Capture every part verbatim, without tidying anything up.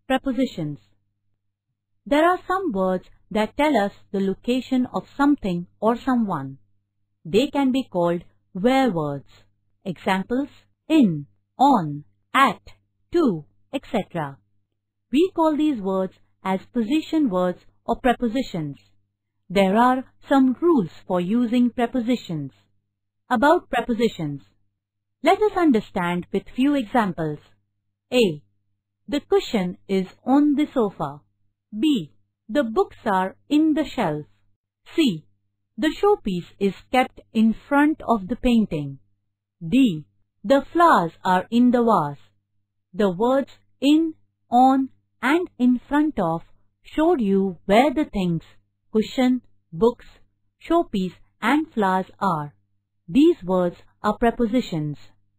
Prepositions. There are some words that tell us the location of something or someone. They can be called where words. Examples: in, on, at, to, et cetera. We call these words as position words or prepositions. There are some rules for using prepositions. About prepositions. Let us understand with few examples. A. The cushion is on the sofa. B. The books are in the shelf. C. The showpiece is kept in front of the painting. D. The flowers are in the vase. The words in, on, and in front of showed you where the things cushion, books, showpiece, and flowers are. These words are prepositions.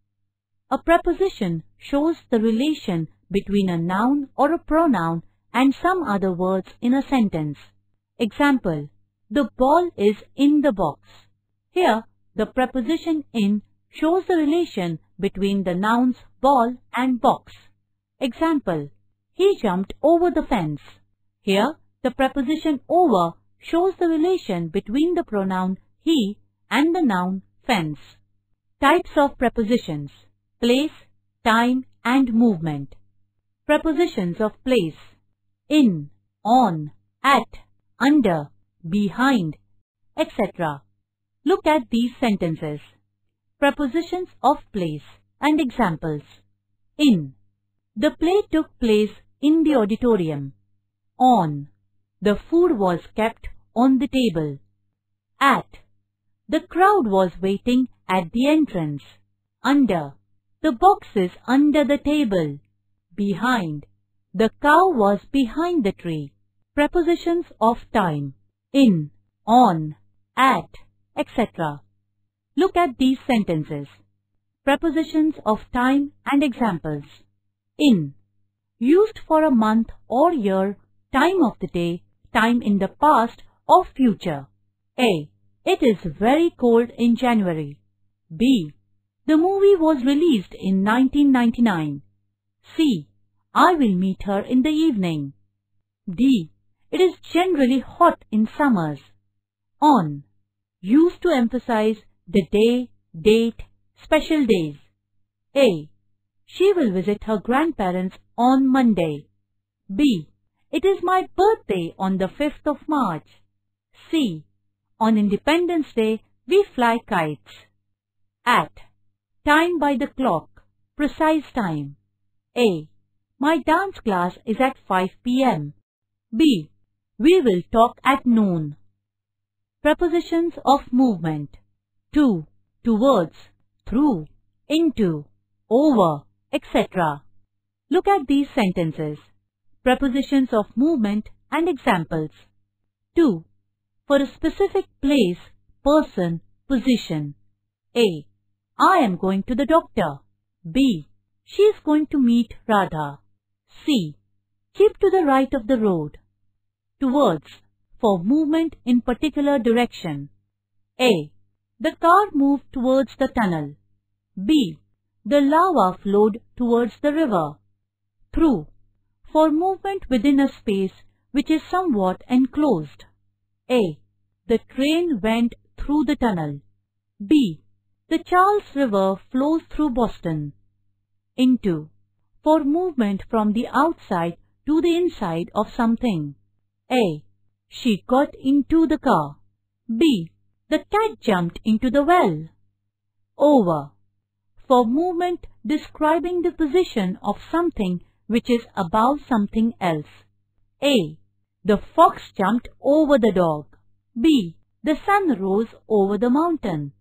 A preposition shows the relation between a noun or a pronoun and some other words in a sentence. Example: the ball is in the box. Here, the preposition in shows the relation between the nouns ball and box. Example: he jumped over the fence. Here, the preposition over shows the relation between the pronoun he and the noun fence. Types of prepositions: place, time, and movement. Prepositions of place: in, on, at, under, behind, et cetera. Look at these sentences. Prepositions of place and examples. In. The play took place in the auditorium. On. The food was kept on the table. At. The crowd was waiting at the entrance. Under. The box is under the table. Behind. The cow was behind the tree. Prepositions of time: in, on, at, et cetera. Look at these sentences. Prepositions of time and examples. In. Used for a month or year, time of the day, time in the past or future. A. It is very cold in January. B. The movie was released in nineteen ninety-nine. C. I will meet her in the evening. D. It is generally hot in summers. On. Used to emphasize the day, date, special days. A. She will visit her grandparents on Monday. B. It is my birthday on the fifth of March. C. On Independence Day, we fly kites. At. Time by the clock. Precise time. A. My dance class is at five p m B. We will talk at noon. Prepositions of movement: to, towards, through, into, over, et cetera. Look at these sentences. Prepositions of movement and examples. To. For a specific place, person, position. A. I am going to the doctor. B. She is going to meet Radha. C. Keep to the right of the road. Towards. For movement in particular direction. A. The car moved towards the tunnel. B. The lava flowed towards the river. Through. For movement within a space which is somewhat enclosed. A. The train went through the tunnel. B. The Charles River flows through Boston. Into. For movement from the outside to the inside of something. A. She got into the car. B. The cat jumped into the well. Over. For movement describing the position of something which is above something else. A. The fox jumped over the dog. B. The sun rose over the mountain.